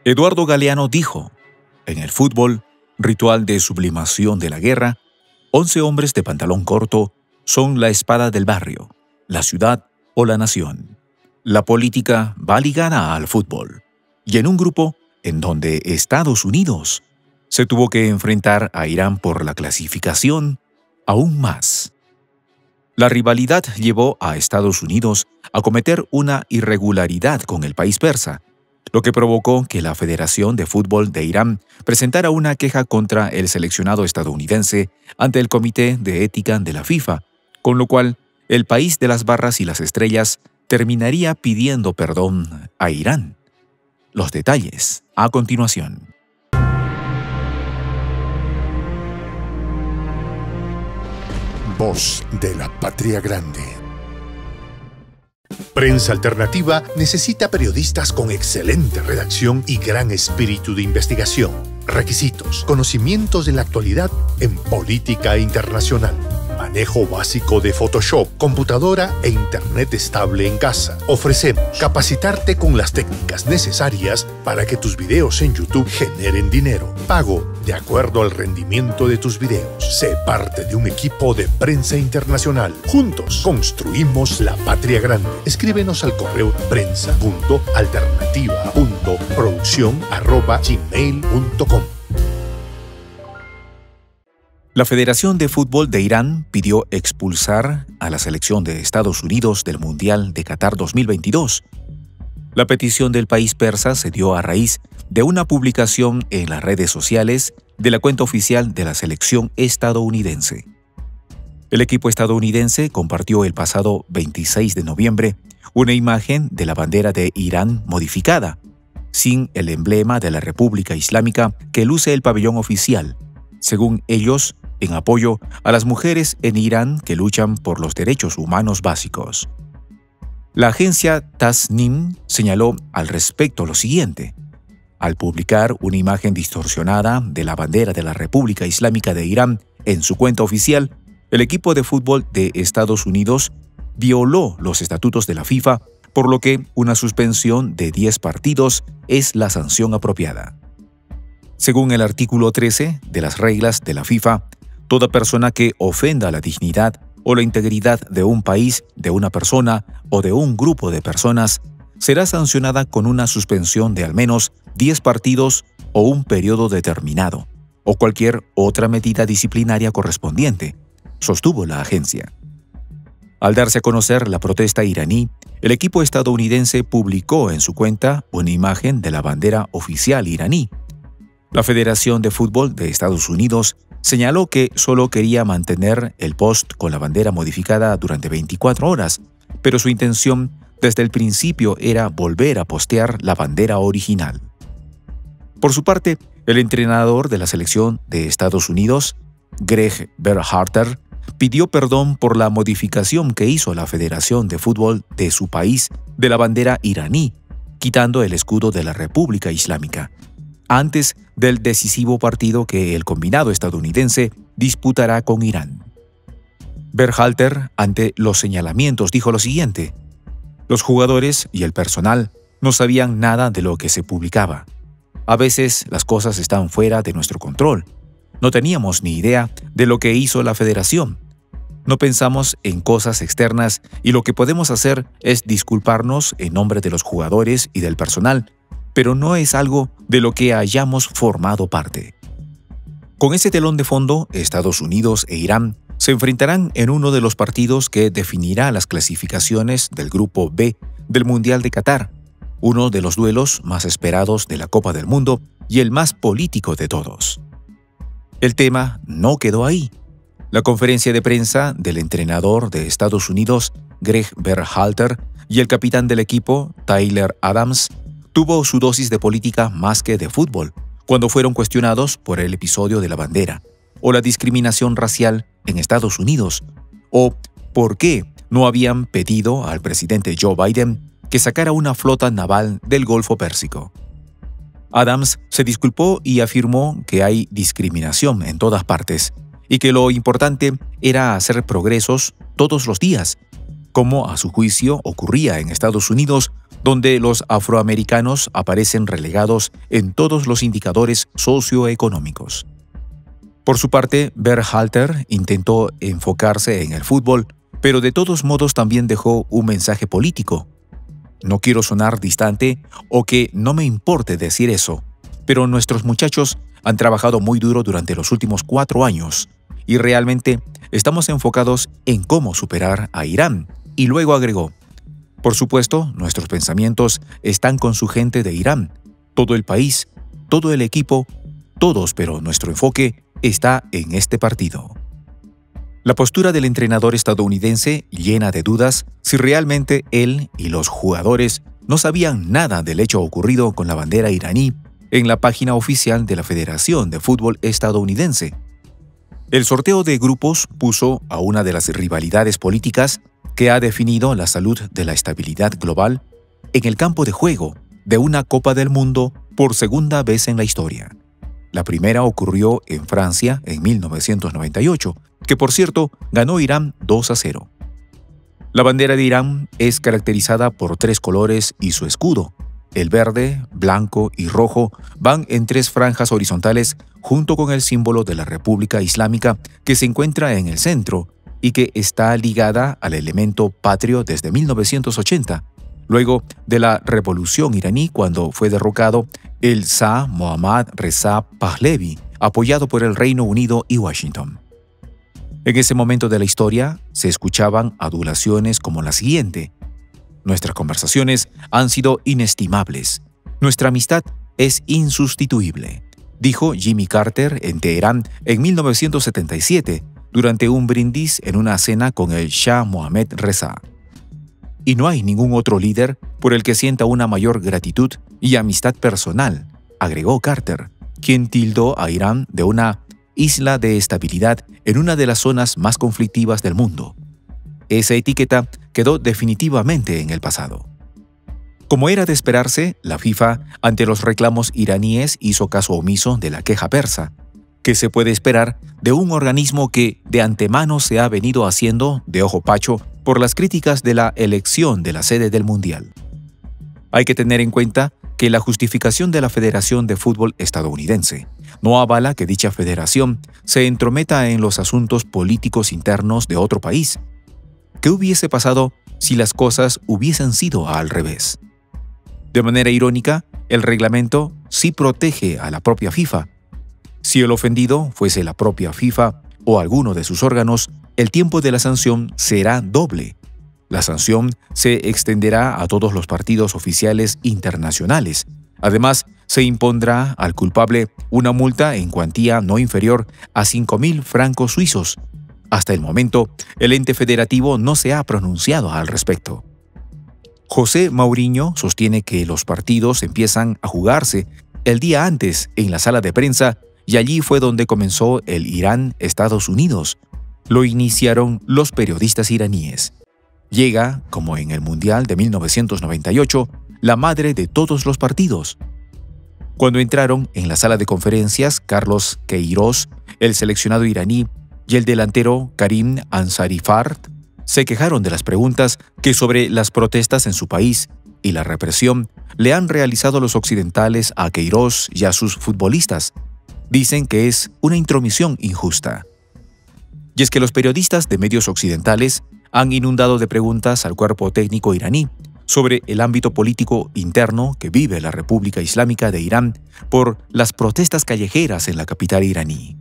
Eduardo Galeano dijo: en el fútbol, ritual de sublimación de la guerra, 11 hombres de pantalón corto son la espada del barrio, la ciudad o la nación. La política va ligada al fútbol, y en un grupo en donde Estados Unidos se tuvo que enfrentar a Irán por la clasificación, aún más. La rivalidad llevó a Estados Unidos a cometer una irregularidad con el país persa, lo que provocó que la Federación de Fútbol de Irán presentara una queja contra el seleccionado estadounidense ante el Comité de Ética de la FIFA, con lo cual el país de las barras y las estrellas terminaría pidiendo perdón a Irán. Los detalles a continuación. Voz de la Patria Grande. Prensa Alternativa necesita periodistas con excelente redacción y gran espíritu de investigación. Requisitos: conocimientos de la actualidad en política internacional, manejo básico de Photoshop, computadora e internet estable en casa. Ofrecemos capacitarte con las técnicas necesarias para que tus videos en YouTube generen dinero. Pago de acuerdo al rendimiento de tus videos. Sé parte de un equipo de Prensa Internacional. Juntos construimos la patria grande. Escríbenos al correo prensa.alternativa.produccion@gmail.com. La Federación de Fútbol de Irán pidió expulsar a la selección de Estados Unidos del Mundial de Qatar 2022. La petición del país persa se dio a raíz de una publicación en las redes sociales de la cuenta oficial de la selección estadounidense. El equipo estadounidense compartió el pasado 26 de noviembre una imagen de la bandera de Irán modificada, sin el emblema de la República Islámica que luce el pabellón oficial, según ellos, en apoyo a las mujeres en Irán que luchan por los derechos humanos básicos. La agencia Tasnim señaló al respecto lo siguiente: al publicar una imagen distorsionada de la bandera de la República Islámica de Irán en su cuenta oficial, el equipo de fútbol de Estados Unidos violó los estatutos de la FIFA, por lo que una suspensión de 10 partidos es la sanción apropiada. Según el artículo 13 de las reglas de la FIFA, toda persona que ofenda la dignidad o la integridad de un país, de una persona o de un grupo de personas será sancionada con una suspensión de al menos 10 partidos o un periodo determinado, o cualquier otra medida disciplinaria correspondiente, sostuvo la agencia. Al darse a conocer la protesta iraní, el equipo estadounidense publicó en su cuenta una imagen de la bandera oficial iraní. La Federación de Fútbol de Estados Unidos señaló que solo quería mantener el post con la bandera modificada durante 24 horas, pero su intención desde el principio era volver a postear la bandera original. Por su parte, el entrenador de la selección de Estados Unidos, Greg Berhalter, pidió perdón por la modificación que hizo la Federación de Fútbol de su país de la bandera iraní, quitando el escudo de la República Islámica, antes del decisivo partido que el combinado estadounidense disputará con Irán. Berhalter, ante los señalamientos, dijo lo siguiente: los jugadores y el personal no sabían nada de lo que se publicaba. A veces las cosas están fuera de nuestro control. No teníamos ni idea de lo que hizo la federación. No pensamos en cosas externas y lo que podemos hacer es disculparnos en nombre de los jugadores y del personal, pero no es algo de lo que hayamos formado parte. Con ese telón de fondo, Estados Unidos e Irán se enfrentarán en uno de los partidos que definirá las clasificaciones del Grupo B del Mundial de Qatar, uno de los duelos más esperados de la Copa del Mundo y el más político de todos. El tema no quedó ahí. La conferencia de prensa del entrenador de Estados Unidos, Greg Berhalter, y el capitán del equipo, Tyler Adams, tuvo su dosis de política más que de fútbol, cuando fueron cuestionados por el episodio de la bandera, o la discriminación racial en Estados Unidos, o por qué no habían pedido al presidente Joe Biden que sacara una flota naval del Golfo Pérsico. Adams se disculpó y afirmó que hay discriminación en todas partes y que lo importante era hacer progresos todos los días, como a su juicio ocurría en Estados Unidos donde los afroamericanos aparecen relegados en todos los indicadores socioeconómicos. Por su parte, Berhalter intentó enfocarse en el fútbol, pero de todos modos también dejó un mensaje político. No quiero sonar distante o que no me importe decir eso, pero nuestros muchachos han trabajado muy duro durante los últimos 4 años y realmente estamos enfocados en cómo superar a Irán. Y luego agregó: por supuesto, nuestros pensamientos están con su gente de Irán, todo el país, todo el equipo, todos, pero nuestro enfoque está en este partido. La postura del entrenador estadounidense llena de dudas si realmente él y los jugadores no sabían nada del hecho ocurrido con la bandera iraní en la página oficial de la Federación de Fútbol estadounidense. El sorteo de grupos puso a una de las rivalidades políticas que ha definido la salud de la estabilidad global en el campo de juego de una Copa del Mundo por segunda vez en la historia. La primera ocurrió en Francia en 1998, que por cierto ganó Irán 2-0. La bandera de Irán es caracterizada por 3 colores y su escudo. El verde, blanco y rojo van en 3 franjas horizontales junto con el símbolo de la República Islámica que se encuentra en el centro y que está ligada al elemento patrio desde 1980, luego de la revolución iraní cuando fue derrocado el Shah Mohammad Reza Pahlavi, apoyado por el Reino Unido y Washington. En ese momento de la historia se escuchaban adulaciones como la siguiente: nuestras conversaciones han sido inestimables. Nuestra amistad es insustituible, dijo Jimmy Carter en Teherán en 1977 durante un brindis en una cena con el Shah Mohammad Reza. Y no hay ningún otro líder por el que sienta una mayor gratitud y amistad personal, agregó Carter, quien tildó a Irán de una isla de estabilidad en una de las zonas más conflictivas del mundo. Esa etiqueta quedó definitivamente en el pasado. Como era de esperarse, la FIFA, ante los reclamos iraníes, hizo caso omiso de la queja persa. ¿Qué se puede esperar de un organismo que de antemano se ha venido haciendo de ojo pacho por las críticas de la elección de la sede del Mundial? Hay que tener en cuenta que la justificación de la Federación de Fútbol estadounidense no avala que dicha federación se entrometa en los asuntos políticos internos de otro país. ¿Qué hubiese pasado si las cosas hubiesen sido al revés? De manera irónica, el reglamento sí protege a la propia FIFA. Si el ofendido fuese la propia FIFA o alguno de sus órganos, el tiempo de la sanción será doble. La sanción se extenderá a todos los partidos oficiales internacionales. Además, se impondrá al culpable una multa en cuantía no inferior a 5.000 francos suizos. Hasta el momento, el ente federativo no se ha pronunciado al respecto. José Mourinho sostiene que los partidos empiezan a jugarse el día antes en la sala de prensa y allí fue donde comenzó el Irán-Estados Unidos. Lo iniciaron los periodistas iraníes. Llega, como en el Mundial de 1998, la madre de todos los partidos. Cuando entraron en la sala de conferencias, Carlos Queiroz, el seleccionado iraní, y el delantero Karim Ansarifard se quejaron de las preguntas que sobre las protestas en su país y la represión le han realizado los occidentales a Queiroz y a sus futbolistas. Dicen que es una intromisión injusta. Y es que los periodistas de medios occidentales han inundado de preguntas al cuerpo técnico iraní sobre el ámbito político interno que vive la República Islámica de Irán por las protestas callejeras en la capital iraní.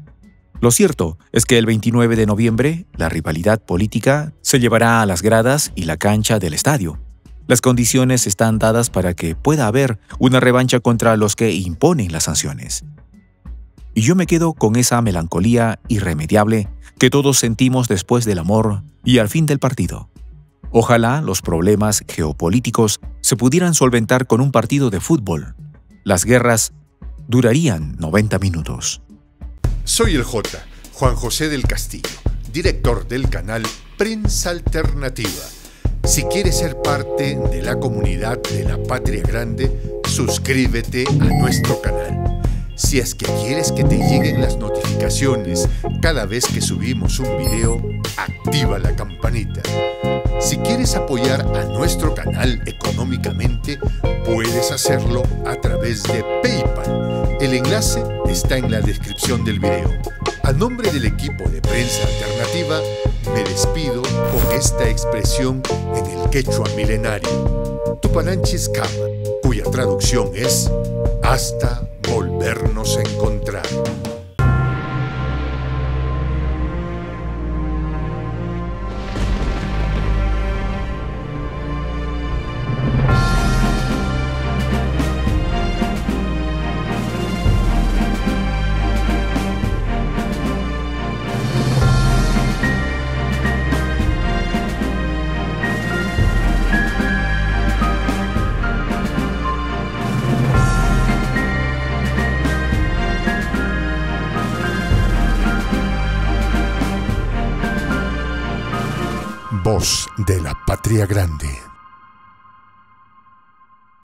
Lo cierto es que el 29 de noviembre, la rivalidad política se llevará a las gradas y la cancha del estadio. Las condiciones están dadas para que pueda haber una revancha contra los que imponen las sanciones. Y yo me quedo con esa melancolía irremediable que todos sentimos después del amor y al fin del partido. Ojalá los problemas geopolíticos se pudieran solventar con un partido de fútbol. Las guerras durarían 90 minutos. Soy el J, Juan José del Castillo, director del canal Prensa Alternativa. Si quieres ser parte de la comunidad de la Patria Grande, suscríbete a nuestro canal. Si es que quieres que te lleguen las notificaciones cada vez que subimos un video, activa la campanita. Si quieres apoyar a nuestro canal económicamente, puedes hacerlo a través de PayPal. El enlace está en la descripción del video. A nombre del equipo de Prensa Alternativa, me despido con esta expresión en el quechua milenario, Tupananchis Kama, cuya traducción es hasta volvernos a encontrar. Voz de la Patria Grande.